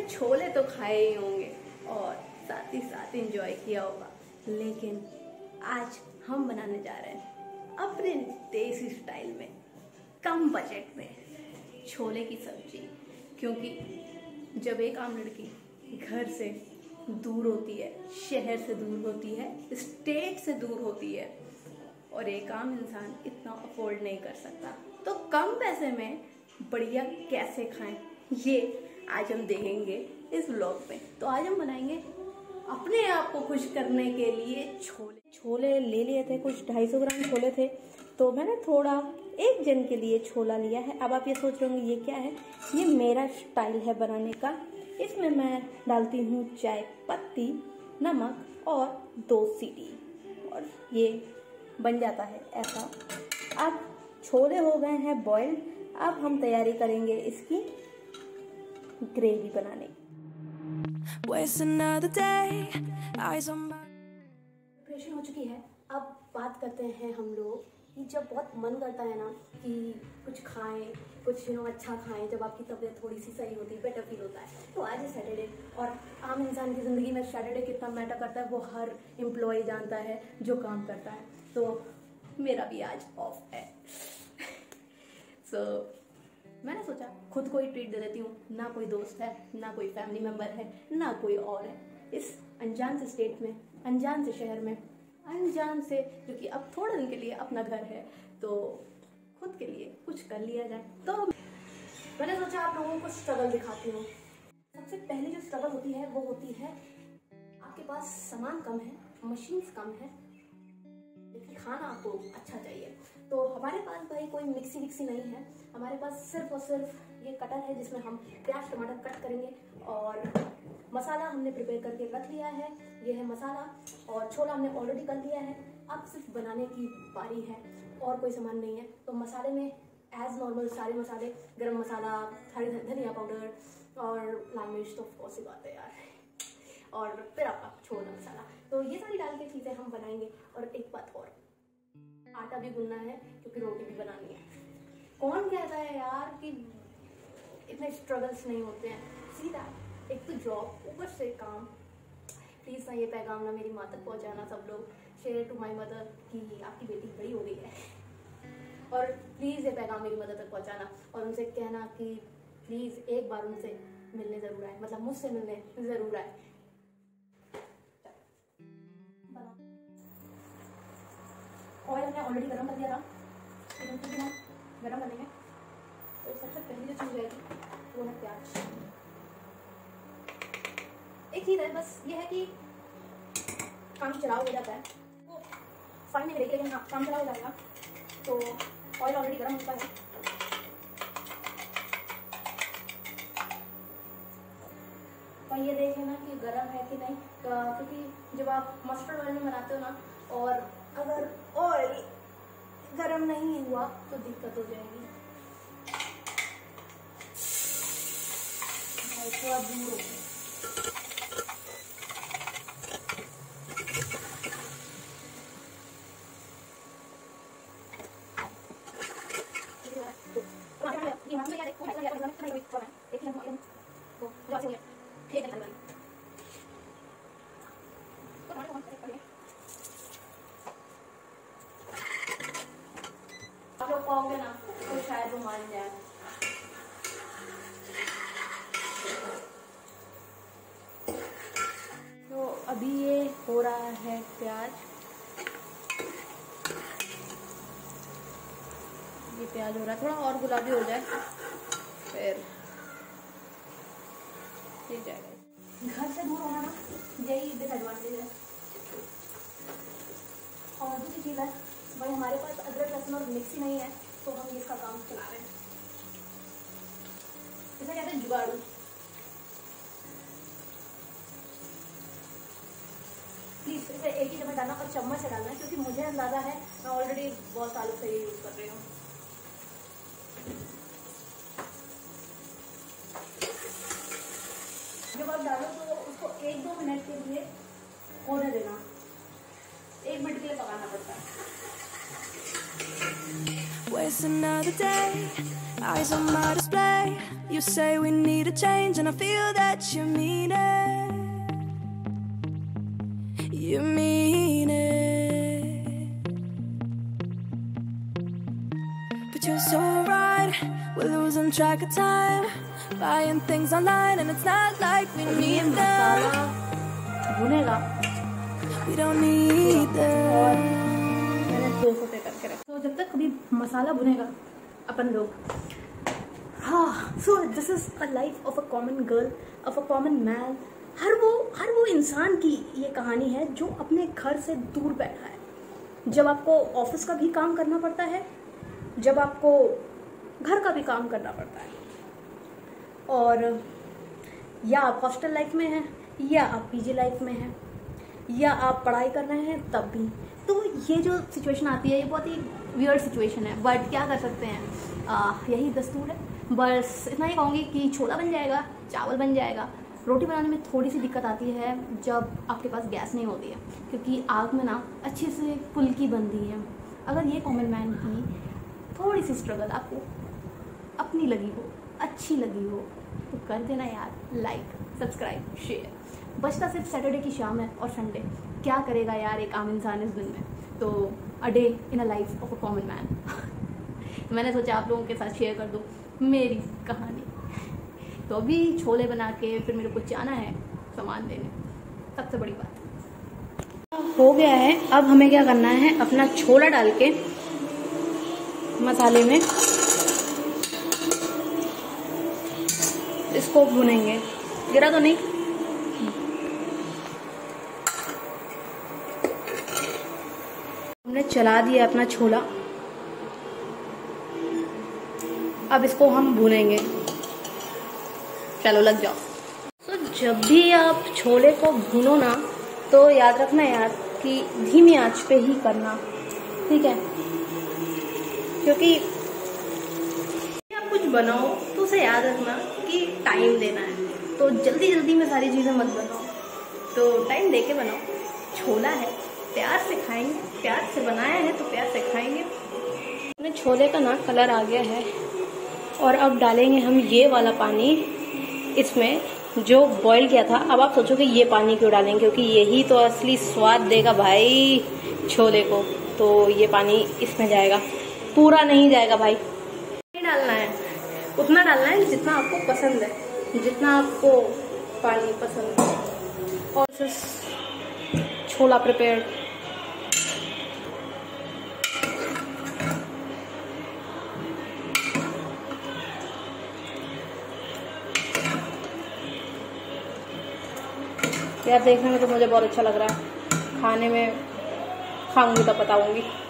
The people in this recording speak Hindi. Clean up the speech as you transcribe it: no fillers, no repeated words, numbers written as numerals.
छोले तो खाए ही होंगे और साथ ही साथ एंजॉय किया होगा, लेकिन आज हम बनाने जा रहे हैं अपने देसी स्टाइल में, कम बजट में छोले की सब्जी। क्योंकि जब एक आम लड़की घर से दूर होती है, शहर से दूर होती है, स्टेट से दूर होती है और एक आम इंसान इतना अफोर्ड नहीं कर सकता, तो कम पैसे में बढ़िया कैसे खाएं, ये आज हम देखेंगे इस व्लॉग में। तो आज हम बनाएंगे अपने आप को खुश करने के लिए छोले ले लिए थे, कुछ 250 ग्राम छोले थे, तो मैंने थोड़ा एक जन के लिए छोला लिया है। अब आप ये सोच रहे होंगे ये क्या है, ये मेरा स्टाइल है बनाने का। इसमें मैं डालती हूँ चाय पत्ती, नमक और 2 सीटी और ये बन जाता है ऐसा। अब छोले हो गए हैं बॉइल्ड, अब हम तैयारी करेंगे इसकी ग्रेवी बनाने की। प्रिपरेशन हो चुकी है। अब बात करते हैं हम लोग कि जब बहुत मन करता है ना कि कुछ खाएं, कुछ अच्छा खाएं, जब आपकी तबीयत थोड़ी सी सही होती है, बेटर फील होता है, तो आज है सैटरडे। और आम इंसान की ज़िंदगी में सैटरडे कितना मैटर करता है वो हर एम्प्लॉय जानता है जो काम करता है। तो मेरा भी आज ऑफ है। सो मैंने सोचा खुद को ही ट्रीट दे देती हूँ। ना कोई दोस्त है, ना कोई फैमिली मेम्बर है, ना कोई और है। इस अनजान से स्टेट में, अनजान से शहर में, अनजान से जो कि अब थोड़े दिन के लिए अपना घर है, तो खुद के लिए कुछ कर लिया जाए। तो मैंने सोचा आप लोगों को स्ट्रगल दिखाती हूँ। सबसे पहली जो स्ट्रगल होती है वो होती है आपके पास सामान कम है, मशीन्स कम है, लेकिन खाना आपको अच्छा चाहिए। तो हमारे पास भाई कोई मिक्सी विक्सी नहीं है, हमारे पास सिर्फ और सिर्फ ये कटर है जिसमें हम प्याज टमाटर कट करेंगे। और मसाला हमने प्रिपेयर करके रख लिया है, ये है मसाला, और छोला हमने ऑलरेडी कर लिया है। अब सिर्फ बनाने की बारी है और कोई सामान नहीं है। तो मसाले में एज नॉर्मल सारे मसाले, गरम मसाला, हरी धनिया पाउडर और लाल मिर्च तो ऑफकोर्स ही बात है यार, और फिर आपका छोला मसाला, तो ये सारी डाल के चीजें हम बनाएंगे। और एक बात और, आटा भी गूंदना है क्योंकि रोटी भी बनानी है। कौन कहता है यार कि इतने स्ट्रगल्स नहीं होते हैं, सीधा एक तो जॉब, ऊपर से काम। प्लीज ना ये पैगाम ना मेरी माँ तक पहुंचाना, सब लोग शेयर टू माई मदर कि आपकी बेटी बड़ी हो गई है, और प्लीज ये पैगाम मेरी मदर तक पहुंचाना और उनसे कहना कि प्लीज एक बार उनसे मिलने जरूर आए, मतलब मुझसे मिलने जरूर आए। ऑयल हमने ऑलरेडी गरम कर दिया था, लेकिन हम गरम करेंगे। तो सबसे पहली जो चीज़ रहेगी वो है प्याज। एक चीज़ है बस, ये है कि काम चलाव हो जाता है, वो फाइन नहीं करेगी, लेकिन हाँ काम चलाव हो जाएगा। तो ऑयल ऑलरेडी गरम होता है, तो ये देख लेना कि गरम है कि नहीं, क्योंकि जब आप मस्टर्ड ऑयल में बनाते हो ना, और अगर ऑयल गरम नहीं हुआ तो दिक्कत हो जाएगी। थोड़ा दूर हो, आप लोग कहोगे ना तो शायद वो मान जाए। तो अभी ये हो रहा है प्याज, ये प्याज हो रहा है, थोड़ा और गुलाबी हो जाए फिर ठीक जाएगा। घर से दूर होना ना, यही डिसएडवांटेज है। और दूसरी चीज़ है भाई, हमारे पास अदरक लहसुन और मिक्सी नहीं है, तो हम इसका काम चला रहे हैं। इसे कहते हैं जुगाड़ू। प्लीज इसे एक ही जगह डालना और चम्मच से डालना है, क्योंकि मुझे अंदाजा है, मैं ऑलरेडी बहुत सालों से ये यूज कर रही हूँ। जब आप डालो तो उसको 1-2 मिनट के लिए होने देना, 1 मिनट के लिए पकाना पड़ता है। eyes on my display. You say we need a change, and I feel that you mean it. You mean it. But you're so right, we're losing track of time, buying things online, and it's not like we need them. भुनेगा, We don't need them. मैंने 200 पे करके रखा। तो जब तक कभी मसाला भुनेगा अपन लोग, हाँ, so this is a life of a common girl, of a common man. हर वो इंसान की ये कहानी है जो अपने घर से दूर बैठा है, जब आपको ऑफिस का भी काम करना पड़ता है, जब आपको घर का भी काम करना पड़ता है, और या आप हॉस्टल लाइफ में हैं, या आप पीजी लाइफ में हैं, या आप पढ़ाई कर रहे हैं तब भी। तो ये जो सिचुएशन आती है ये बहुत ही वियर्ड सिचुएशन है, बट क्या कर सकते हैं, यही दस्तूर है। बस इतना ही कहूँगी कि छोला बन जाएगा, चावल बन जाएगा। रोटी बनाने में थोड़ी सी दिक्कत आती है जब आपके पास गैस नहीं होती है, क्योंकि आग में ना अच्छे से फुल्की बनती है। अगर ये कॉमन मैन की थोड़ी सी स्ट्रगल आपको अपनी लगी हो, अच्छी लगी हो, तो कर देना यार लाइक, सब्सक्राइब, शेयर। बचता सिर्फ सैटरडे की शाम है और संडे, क्या करेगा यार एक आम इंसान इस दिन में। तो a day in a life of a common man. मैंने सोचा आप लोगों के साथ शेयर कर दूँ मेरी कहानी। तो अभी छोले बना के फिर मेरे को जाना है सामान लेने, सबसे बड़ी बात हो गया है। अब हमें क्या करना है, अपना छोला डाल के मसाले में इसको भुनेंगे। गिरा तो नहीं? हमने चला दिया अपना छोला, अब इसको हम भुनेंगे। चलो लग जाओ। तो जब भी आप छोले को भूनो ना, तो याद रखना यार कि धीमी आंच पे ही करना, ठीक है? क्योंकि आप कुछ बनाओ तो उसे याद रखना कि टाइम देना है। तो जल्दी जल्दी में सारी चीजें मत बनाओ, तो टाइम दे के बनाओ। छोला है, प्यार से खाएंगे, प्यार से बनाया है तो प्यार से खाएंगे। अपने छोले का ना कलर आ गया है, और अब डालेंगे हम ये वाला पानी इसमें जो बॉईल किया था। अब आप सोचोगे ये पानी क्यों डालेंगे, क्योंकि यही तो असली स्वाद देगा भाई छोले को। तो ये पानी इसमें जाएगा, पूरा नहीं जाएगा भाई। नहीं डालना है, उतना डालना है जितना आपको पसंद है, जितना आपको पानी पसंद है। और छोला प्रिपेयर। यार देखने में तो मुझे बहुत अच्छा लग रहा है, खाने में खाऊंगी तो बताऊंगी।